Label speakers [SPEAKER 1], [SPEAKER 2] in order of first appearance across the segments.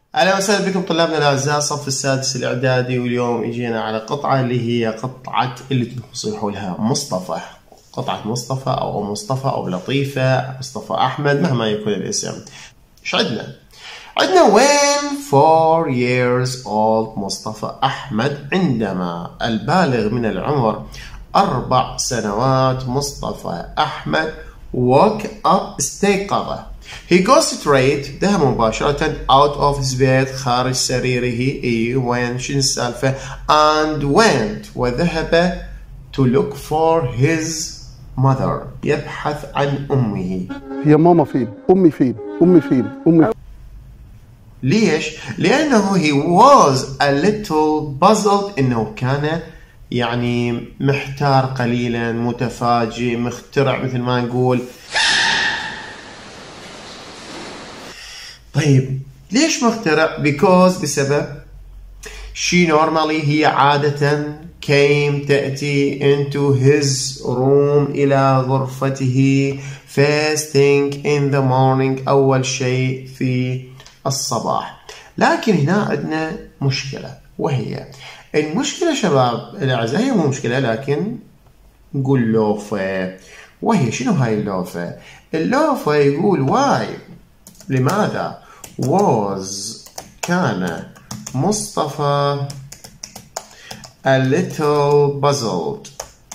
[SPEAKER 1] أهلا وسهلا بكم طلابنا الأعزاء الصف السادس الإعدادي، واليوم إجينا على قطعة اللي هي قطعة اللي تصيحوا لها مصطفى. قطعة مصطفى أو مصطفى أو لطيفة، مصطفى أحمد، مهما يكون الاسم. إيش عندنا؟ عندنا when 4 years old مصطفى أحمد، عندما البالغ من العمر 4 سنوات مصطفى أحمد woke up استيقظ. He goes straight ذهب مباشرة out of his bed خارج سريره when شنو السالفة and went وذهب to look for his mother يبحث عن أمه.
[SPEAKER 2] هي ماما فين؟ أمي فين؟ أمي فين؟ أمي فين؟
[SPEAKER 1] ليش؟ لأنه he was a little puzzled، إنه كان يعني محتار قليلا، متفاجئ، مخترع مثل ما نقول. طيب ليش مخترع؟ because بسبب she normally هي عادة came تأتي into his room إلى غرفته first thing in the morning أول شيء في الصباح. لكن هنا عندنا مشكلة، وهي المشكلة شباب الأعزاء هي مو مشكلة لكن نقول لوفة. وهي شنو هاي اللوفة؟ اللوفة يقول why لماذا was كان مصطفى a little puzzled.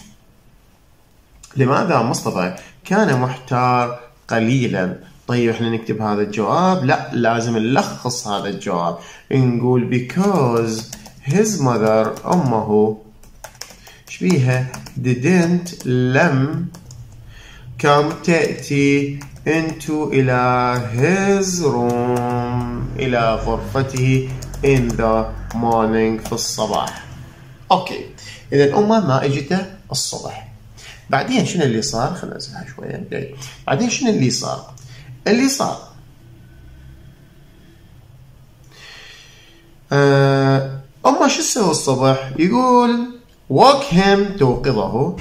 [SPEAKER 1] لماذا مصطفى كان محتار قليلا؟ طيب احنا نكتب هذا الجواب؟ لا، لازم نلخص هذا الجواب، نقول because his mother أمه شبيها didn't لم come تأتي into إلى his room إلى غرفته in the morning في الصباح. أوكي، إذا أمه ما إجته الصبح. بعدين شنو اللي صار؟ خلينا ننزلها شوية. بعدين شنو اللي صار؟ اللي صار أمه شو تسوي الصبح؟ يقول woke him توقظه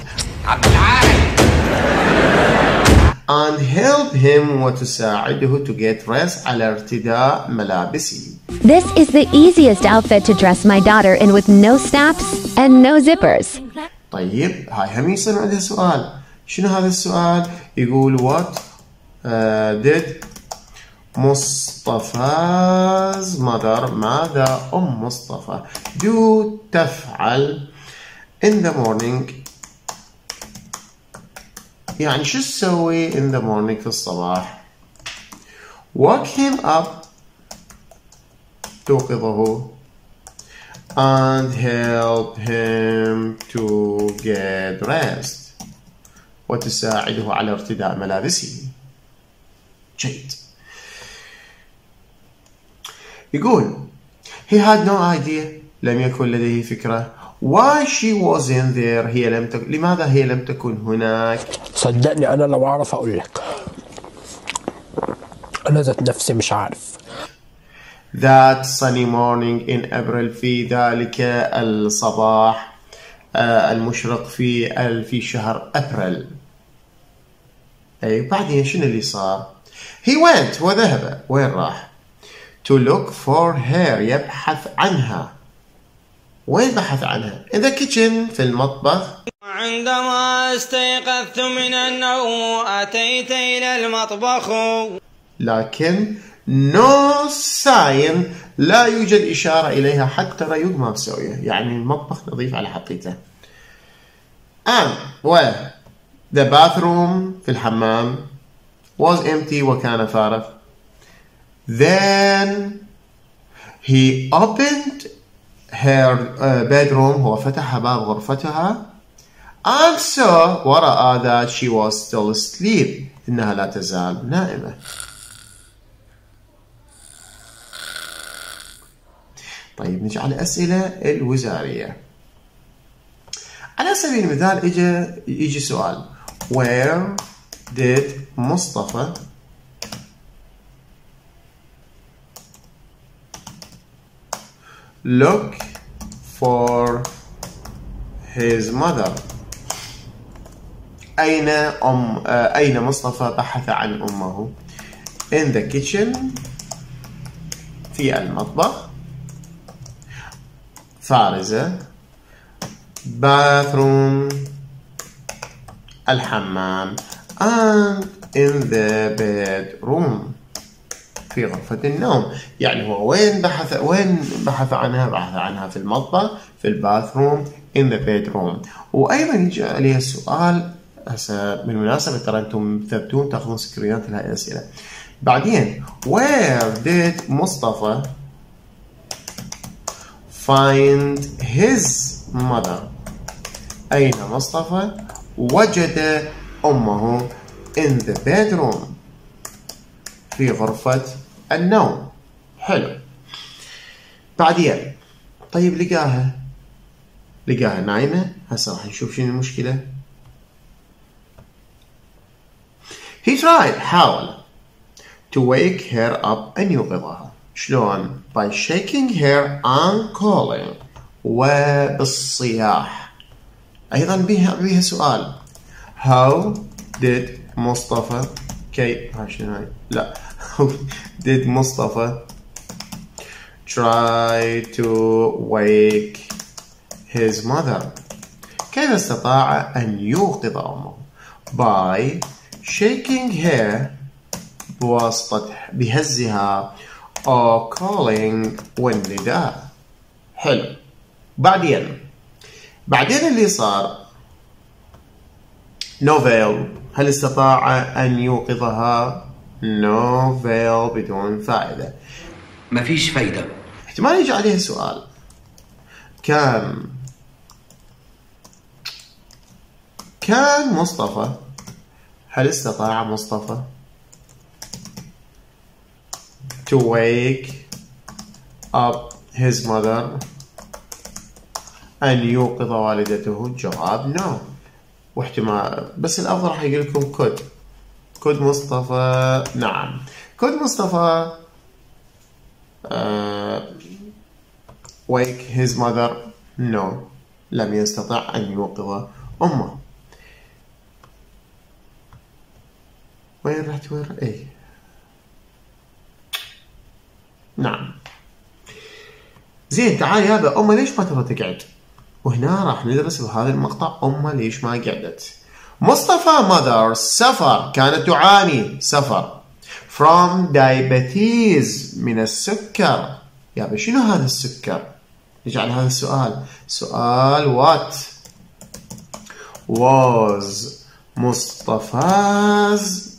[SPEAKER 1] and help him وتساعده to get dressed على ارتداء ملابسه.
[SPEAKER 3] This is the easiest outfit to dress my daughter in with no snaps and no zippers.
[SPEAKER 1] طيب هاي هم يصير عندها سؤال. شنو هذا السؤال؟ يقول what did مصطفى's mother ماذا أم مصطفى do تفعل in the morning، يعني شو تسوي in the morning في الصباح؟ wake him up توقظه and help him to get dressed وتساعده على ارتداء ملابسه. جيد. يقول he had no idea لم يكن لديه فكرة why she wasn't there هي لم تكن، لماذا هي لم تكن هناك.
[SPEAKER 4] صدقني أنا لو أعرف أقول لك، أنا ذات نفسي مش عارف.
[SPEAKER 1] that sunny morning in April في ذلك الصباح المشرق في شهر أبريل. أي بعدين شنو اللي صار؟ he went وذهب، وين راح؟ to look for her يبحث عنها. وين بحث عنها؟ in the kitchen في المطبخ.
[SPEAKER 5] عندما استيقظت من النوم أتيت إلى المطبخ،
[SPEAKER 1] لكن no sign لا يوجد إشارة إليها، حتى ريوق ما مسويه، يعني المطبخ نظيف على حقيقته. و the bathroom في الحمام was empty وكان فارغ. Then he opened her bedroom هو فتح باب غرفتها and saw ورأى that she was still asleep إنها لا تزال نائمة. طيب نجي على الأسئلة الوزارية. على سبيل المثال يجي سؤال where did مصطفى look for his mother أين مصطفى بحث عن أمه in the kitchen في المطبخ، فارزة، bathroom الحمام، and in the bedroom في غرفة النوم. يعني هو وين بحث عنها؟ بحث عنها في المطبخ، في الباثروم، in the bedroom. وأيضا يجي عليه السؤال هسه بالمناسبة ترى أنتم ثبتون تأخذون سكرينات لهذه الأسئلة. بعدين where did مصطفى find his mother؟ أين مصطفى وجد أمه in the bedroom في غرفة النوم. حلو. بعدين طيب لقاها نايمة. هسه راح نشوف شنو المشكلة. he tried حاول to wake her up أن يوقظها. شلون؟ by shaking her and calling وبالصياح. أيضا بيها سؤال how did مصطفى لا how did مصطفى try to wake his mother؟ كيف استطاع أن يوقظ أمه؟ by shaking her بواسطة بهزها or calling والنداء. حلو. بعدين اللي صار نوفيل هل استطاع أن يوقظها؟ نوفيل بدون فائدة.
[SPEAKER 6] مفيش فايدة.
[SPEAKER 1] احتمال يجي عليه سؤال كان مصطفى هل استطاع مصطفى to wake up his mother أن يوقظ والدته؟ الجواب no. واحتمال بس الأفضل راح يقول لكم could مصطفى. نعم could مصطفى wake his mother no. لم يستطع أن يوقظ أمه. وين رحت أي نعم. زين تعال يابا أمه ليش ما تبغى تقعد؟ وهنا راح ندرس بهذا المقطع أمه ليش ما قعدت. مصطفى mother suffer كانت تعاني from diabetes من السكر. يابا شنو هذا السكر؟ نجعل هذا السؤال سؤال what was مصطفى's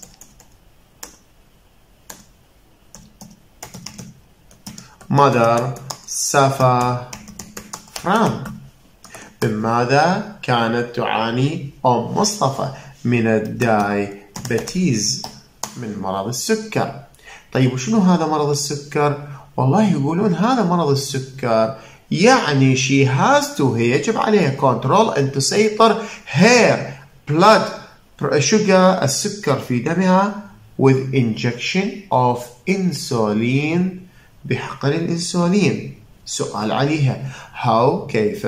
[SPEAKER 1] mother suffer from؟ بماذا كانت تعاني أم مصطفى؟ من الدايبتيز من مرض السكر. طيب وشنو هذا مرض السكر؟ والله يقولون هذا مرض السكر يعني she has to يجب عليها control أن تسيطر her blood sugar السكر في دمها with injection of insulin بحقن الإنسولين. سؤال عليها how كيف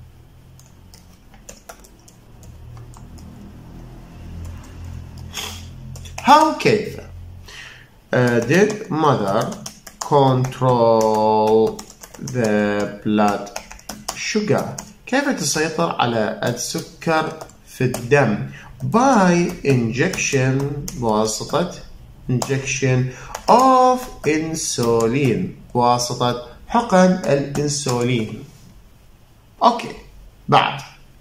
[SPEAKER 1] did mother control the blood sugar؟ كيف تسيطر على السكر في الدم؟ by injection بواسطة injection of insulin بواسطة حقن الإنسولين. أوكي. بعد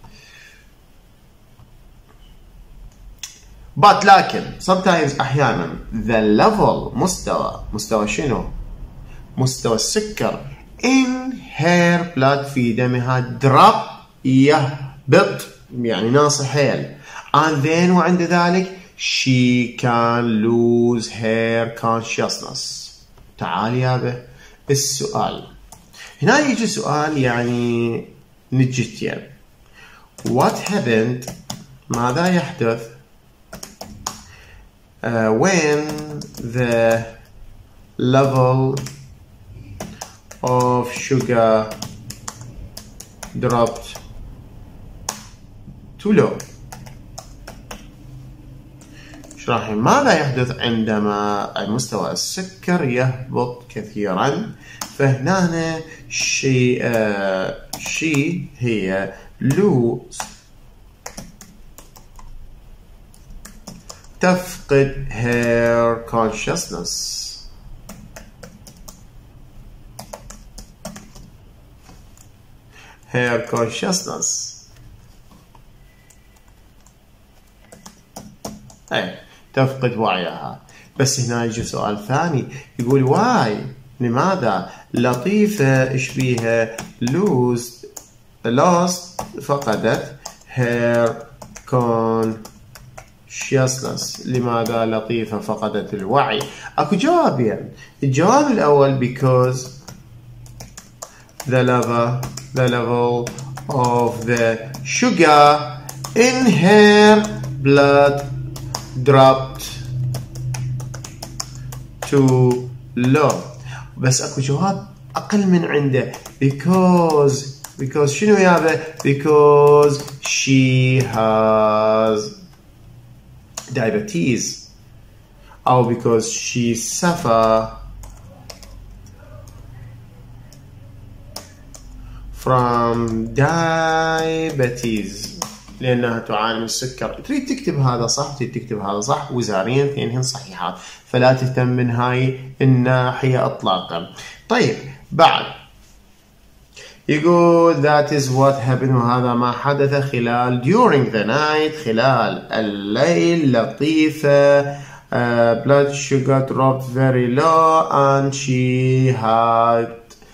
[SPEAKER 1] but لكن sometimes أحيانا the level مستوى شنو؟ مستوى السكر in her blood في دمها drop يهبط يعني ناقص حيل and then وعند ذلك she can lose her consciousness. تعال يابا السؤال هنا يجي سؤال يعني نجتين what happened ماذا يحدث when the level of sugar dropped too low. ماذا يحدث عندما مستوى السكر يهبط كثيرا؟ فهنا شيء هي lose تفقد her consciousness. تفقد وعيها. بس هنا يجي سؤال ثاني يقول واي، لماذا؟ لطيفة إيش بيها؟ lost فقدت her consciousness. لماذا لطيفة فقدت الوعي؟ أكو جوابين. الجواب الأول because the level of the sugar in her blood dropped too low. بس اكو جواب اقل من عنده because شنو يابا؟ because she has diabetes او because she suffer from diabetes، لأنها تعاني من السكر. تريد تكتب هذا صح، تريد تكتب هذا صح، وزاريا اثنينهن صحيحات، فلا تهتم من هاي الناحية إطلاقا. طيب بعد يقول that is what happened، وهذا ما حدث خلال during the night، خلال الليل. لطيفة blood sugar dropped very low and she had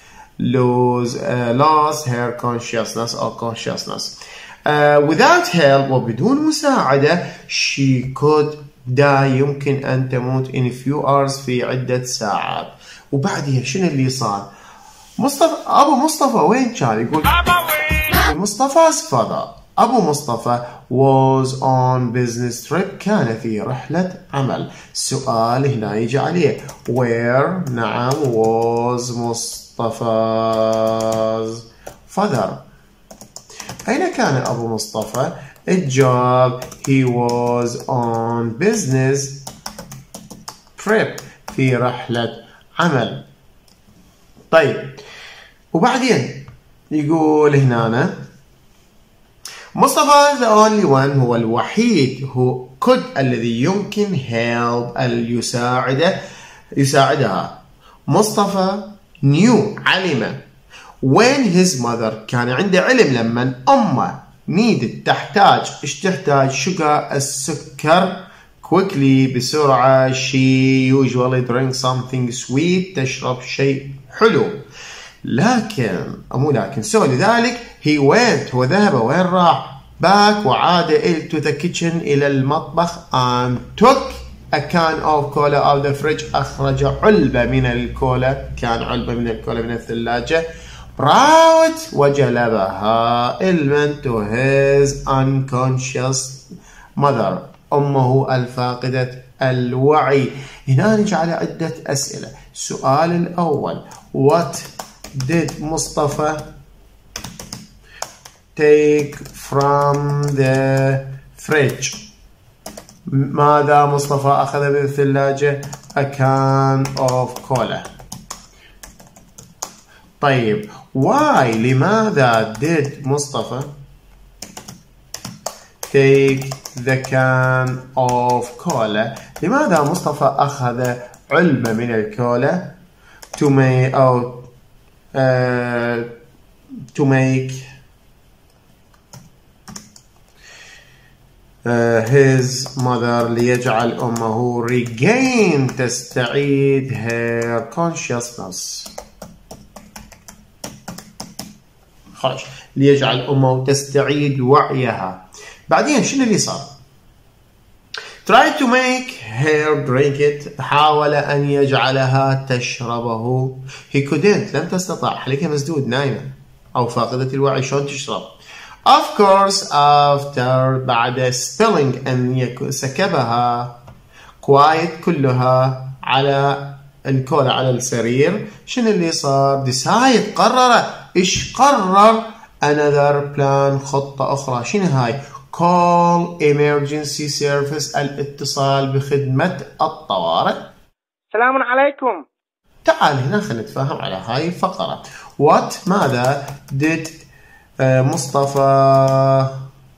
[SPEAKER 1] lost her consciousness or consciousness. Without help وبدون مساعدة she could die، يمكن أن تموت in a few hours، في عدة ساعات. وبعدها شنو اللي صار؟ أبو مصطفى وين كان؟ يقول مصطفى فضى. أبو مصطفى was on business trip، كان في رحلة عمل. السؤال هنا يجي عليه where، نعم was مصطفى's father. أين كان أبو مصطفى؟ الجواب he was on business trip، في رحلة عمل. طيب وبعدين يقول هنا مصطفى the only one، هو الوحيد، هو could الذي يمكن help يساعدها. مصطفى knew علم when his mother، كان عنده علم لما أمه needed تحتاج، إيش تحتاج؟ sugar السكر quickly بسرعة. she usually drinks something sweet، تشرب شيء حلو. لذلك he went، هو ذهب وين راح؟ back، وعاد to the kitchen إلى المطبخ and took a can of cola out of the fridge، أخرج علبة من الكولا، كان علبة من الكولا من الثلاجة. brought وجلبها المن to his unconscious mother، أمه الفاقدة الوعي. هنا نجي على عدة أسئلة. السؤال الأول what did مصطفى take from the fridge؟ ماذا مصطفى أخذ من الثلاجة؟ a can of cola. طيب why، لماذا did مصطفى take the can of cola؟ لماذا مصطفى أخذ علبة من الكولا to make his mother، ليجعل أمه regain تستعيد her consciousness. خرج ليجعل أمه تستعيد وعيها. بعدين شنو اللي صار؟ try to make her drink it، حاول أن يجعلها تشربه. he couldn't، لم تستطع، حلقها مسدود، نايمة أو فاقدة الوعي، شلون تشرب؟ of course after، بعد spilling أن سكبها quiet كلها على الكولا على السرير. شنو اللي صار؟ decide قرر. إيش قرر؟ another plan، خطة أخرى. شنو هاي؟ call emergency service الاتصال بخدمة الطوارئ.
[SPEAKER 7] السلام عليكم.
[SPEAKER 1] تعال هنا خلينا نتفاهم على هاي الفقرة. What ماذا did مصطفى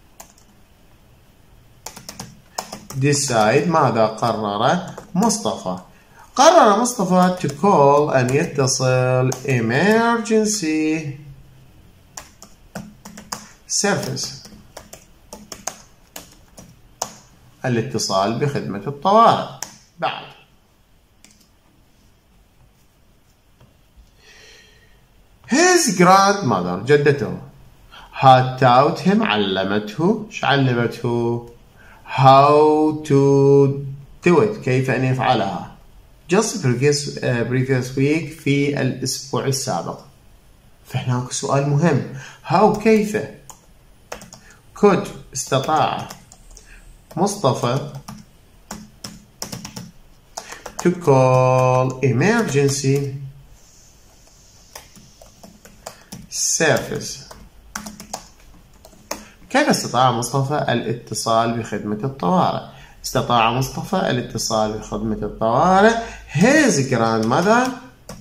[SPEAKER 1] decide ماذا قرر مصطفى؟ قرر مصطفى to call أن يتصل emergency service الاتصال بخدمة الطوارئ. بعد his grandmother جدته had taught him علمته ايش علمته؟ how to do it كيف أن يفعلها just previous week في الأسبوع السابق. فهناك سؤال مهم how كيف could استطاع مصطفى to call emergency service كيف استطاع مصطفى الاتصال بخدمة الطوارئ؟ استطاع مصطفى الاتصال بخدمة الطوارئ his grandmother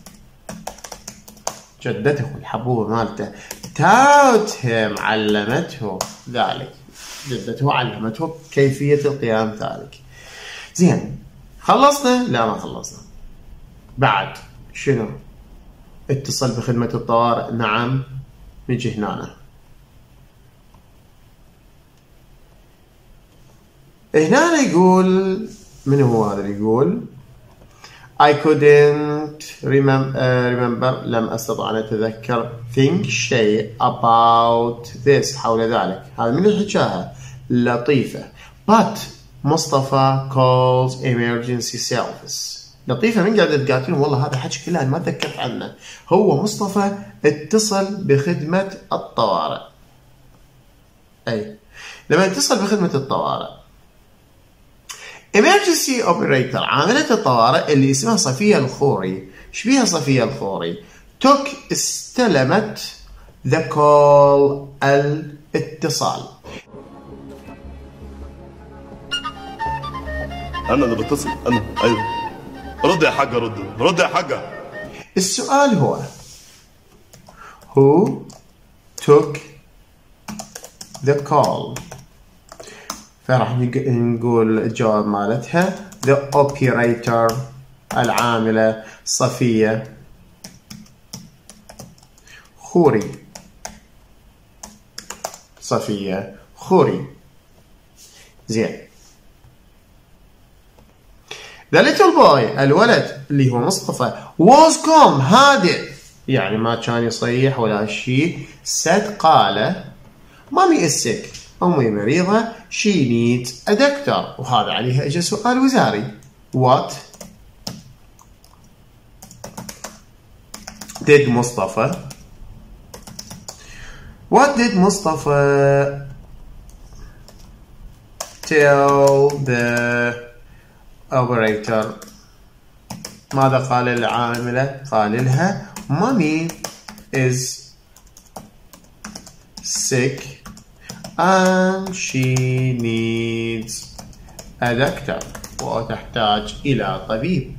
[SPEAKER 1] جدته الحبوبة مالته taught him علمته ذلك. جدته علمته كيفية القيام ذلك. زين خلصنا؟ لا ما خلصنا. بعد شنو؟ اتصل بخدمة الطوارئ. نعم نجي هنا. هنا يقول من هو هذا اللي يقول I couldn't remember لم أستطع أن أتذكر think شيء about this حول ذلك. هذا من الحكاية لطيفة. But مصطفى calls emergency service. لطيفة من قاعدة تقاتلون والله هذا حكي كله ما تذكرت عنه. هو مصطفى اتصل بخدمة الطوارئ. أي لما اتصل بخدمة الطوارئ emergency operator عاملة الطوارئ اللي اسمها صفية الخوري. ايش بيها صفية الخوري؟ استلمت the call الاتصال.
[SPEAKER 8] انا اللي بتصل انا. ايوه رد يا حاجة رد يا حاجة.
[SPEAKER 1] السؤال هو who took the call؟ فراح نقول الجواب مالتها the operator العاملة صفية خوري. صفية خوري. زين. the little boy الولد اللي هو مصطفى was calm هادئ يعني ما كان يصيح ولا شيء. said قال mommy is sick أمي مريضة she needs a doctor. وهذا عليها اجى سؤال وزاري what did مصطفى tell the operator؟ ماذا قال العاملة؟ قال لها mommy is sick and she needs a doctor وتحتاج إلى طبيب.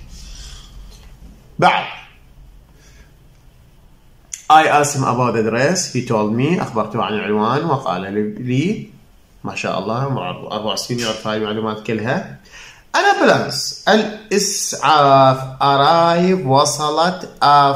[SPEAKER 1] بعد I asked him about the dress he told me أخبرته عن العنوان وقال لي ما شاء الله 4 سنين يعرف هاي المعلومات كلها. Ambulance الإسعاف arrive وصلت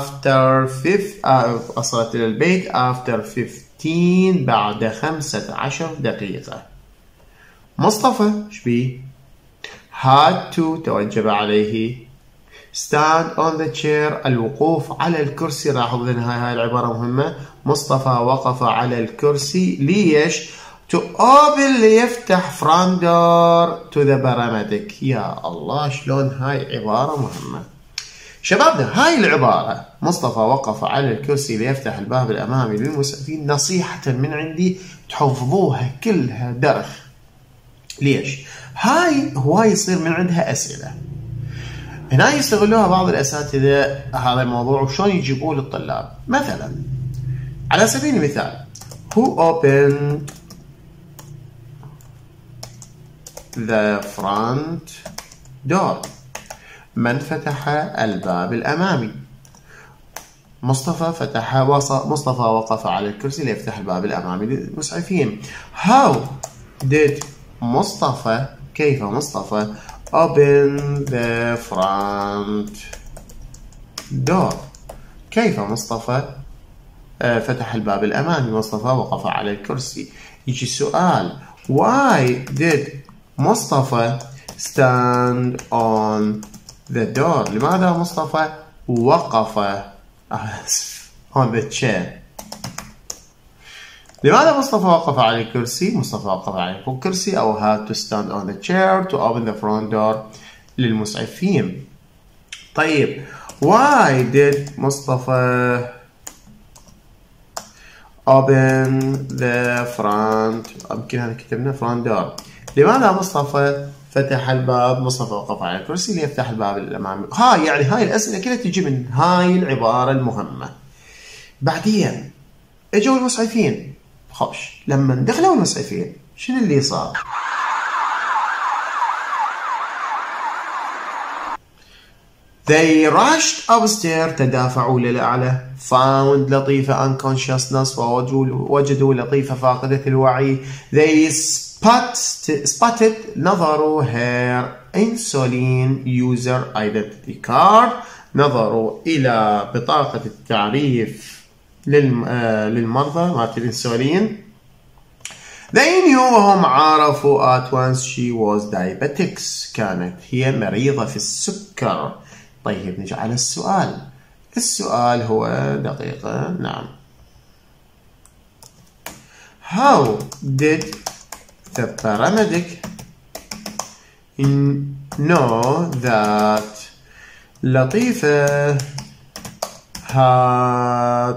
[SPEAKER 1] وصلت إلى البيت after 15 بعد 15 دقيقة. مصطفى ايش بيه؟ had to توجب عليه stand on the chair الوقوف على الكرسي. لاحظوا ان هاي العبارة مهمة. مصطفى وقف على الكرسي ليش؟ to open ليفتح front door to the paramedic. يا الله شلون هاي عبارة مهمة شبابنا. هاي العبارة مصطفى وقف على الكرسي ليفتح الباب الأمامي للمسافرين نصيحة من عندي تحفظوها كلها درخ. ليش؟ هاي هواي يصير من عندها أسئلة هنا يستغلوها بعض الأساتذة هذا الموضوع وشون يجيبوه للطلاب. مثلا على سبيل المثال who opened the front door. من فتح الباب الأمامي؟ مصطفى وقف على الكرسي ليفتح الباب الأمامي للمسعفين. How did مصطفى كيف مصطفى open the front door؟ كيف مصطفى فتح الباب الأمامي؟ مصطفى وقف على الكرسي. يجي السؤال why did مصطفى stand on the door؟ لماذا مصطفى وقف on the chair؟ لماذا مصطفى وقف على الكرسي؟ مصطفى وقف على الكرسي أو had to stand on the chair to open the front door للمسعفين. طيب why did مصطفى open the front؟ يمكن هذا كتبنا front door. لماذا مصطفى فتح الباب؟ مصطفى وقف على الكرسي ليفتح الباب الأمامي. هاي الأسئلة كلها تجي من هاي العبارة المهمة. بعدين اجوا المسعفين. خوش لما دخلوا المسعفين شنو اللي صار؟ They rushed upstairs تدافعوا للأعلى. Found لطيفة unconsciousness ووجدوا لطيفة فاقدة الوعي. They spotted نظروا her insulin user identity card نظروا إلى بطاقة التعريف للمرضى مالت الانسولين. They knew وهم عرفوا at once she was diabetics كانت هي مريضة في السكر. طيب نجي على السؤال. السؤال هو دقيقة. نعم. How did the paramedic know that لطيفة had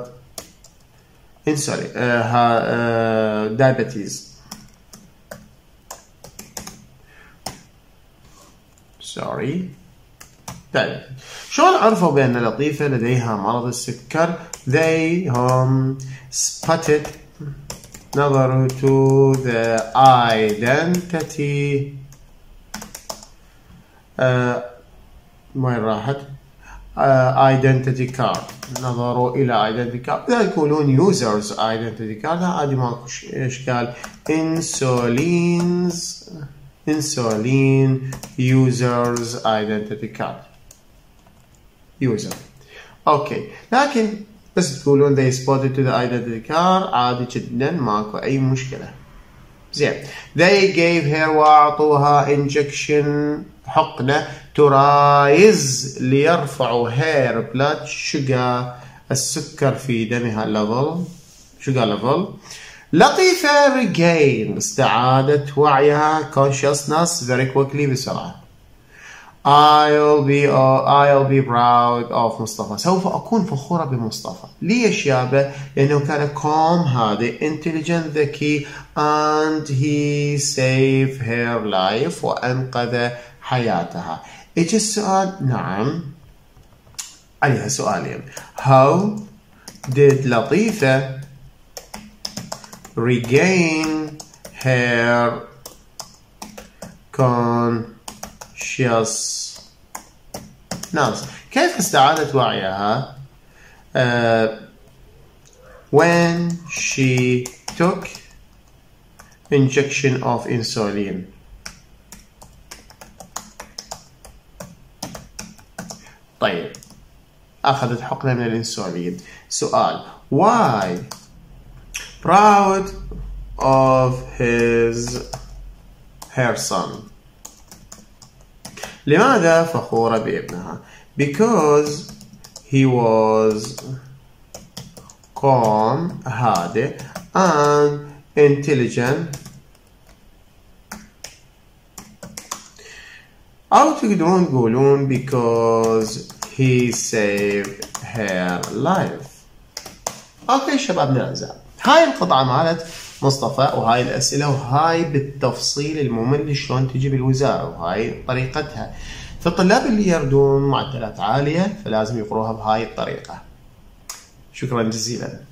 [SPEAKER 1] diabetes؟ شلون عرفوا بأن لطيفة لديها مرض السكر؟ They spotted نظروا to the identity وين راحت؟ identity card نظروا إلى identity card. لا يقولون users identity card عادي ماكو إشكال. insulin users identity card user. أوكي لكن بس تقولون they spotted to the identity card عادي جدا ماكو أي مشكلة. زين. They gave her وأعطوها injection حقنة to rise ليرفعوا her blood sugar السكر في دمها sugar level. لطيفة regain استعادت وعيها consciousness very quickly بسرعة. I'll be proud of مصطفى سوف أكون فخورة بمصطفى. ليش يابا؟ لأنه كان calm هذا intelligent ذكي and he saved her life وأنقذ حياتها. إيش السؤال؟ نعم عليها سؤالين. How did لطيفة regain her consciousness؟ كيف استعادت وعيها when she took injection of insulin؟ طيب أخذت حقنة من الانسولين. سؤال why proud of her son؟ لماذا فخورة بابنها؟ because he was calm هادئ and intelligent. أو تقدرون تقولون because he saved her life. أوكي شباب الأعزاء هاي القطعة مالت مصطفى وهاي الأسئلة وهاي بالتفصيل الممل شلون تجي بالوزارة وهاي طريقتها. فالطلاب اللي يردون معدلات عالية فلازم يقروها بهاي الطريقة. شكرا جزيلا.